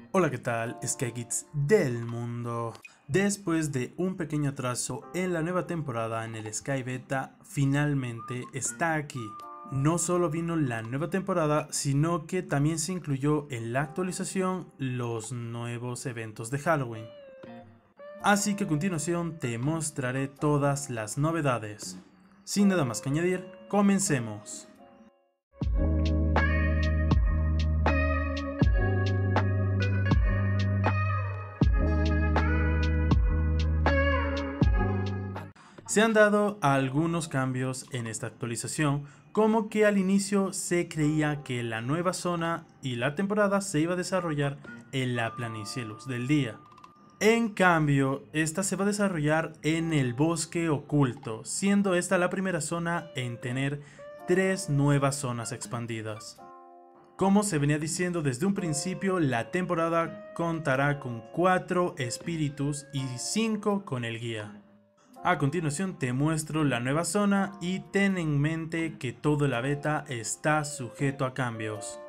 Hola, ¿qué tal? SkyGeeks del mundo. Después de un pequeño atraso en la nueva temporada en el Sky Beta, finalmente está aquí. No solo vino la nueva temporada, sino que también se incluyó en la actualización los nuevos eventos de Halloween. Así que a continuación te mostraré todas las novedades. Sin nada más que añadir, comencemos. Se han dado algunos cambios en esta actualización, como que al inicio se creía que la nueva zona y la temporada se iba a desarrollar en la planicie Luz del Día. En cambio, esta se va a desarrollar en el bosque oculto, siendo esta la primera zona en tener 3 nuevas zonas expandidas. Como se venía diciendo desde un principio, la temporada contará con 4 espíritus y 5 con el guía. A continuación te muestro la nueva zona y ten en mente que toda la beta está sujeto a cambios.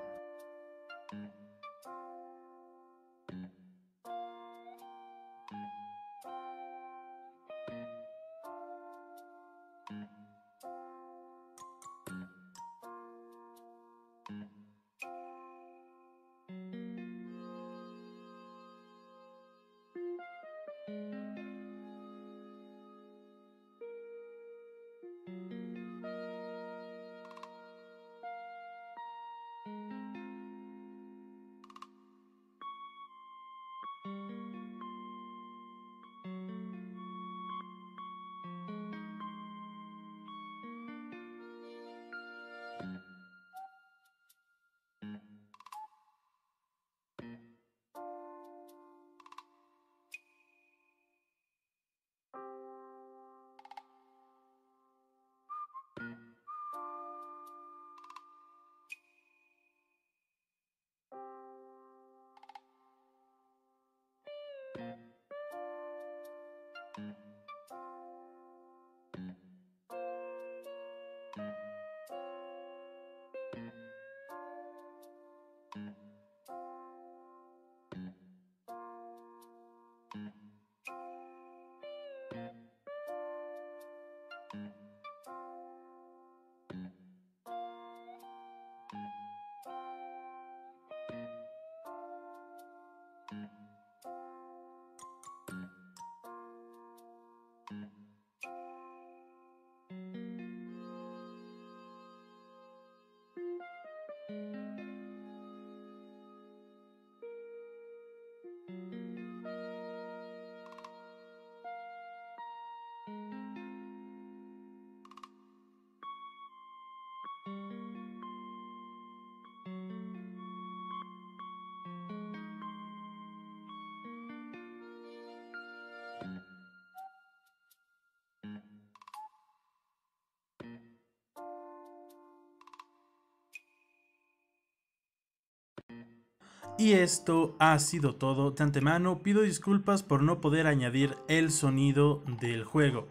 Y esto ha sido todo. De antemano pido disculpas por no poder añadir el sonido del juego.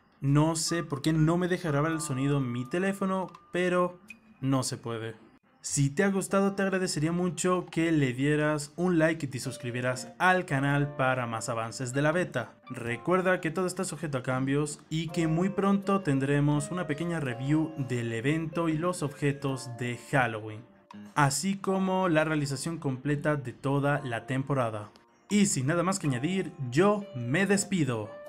No sé por qué no me deja grabar el sonido en mi teléfono, pero no se puede. Si te ha gustado, te agradecería mucho que le dieras un like y te suscribieras al canal para más avances de la beta. Recuerda que todo está sujeto a cambios y que muy pronto tendremos una pequeña review del evento y los objetos de Halloween, así como la realización completa de toda la temporada. Y sin nada más que añadir, yo me despido.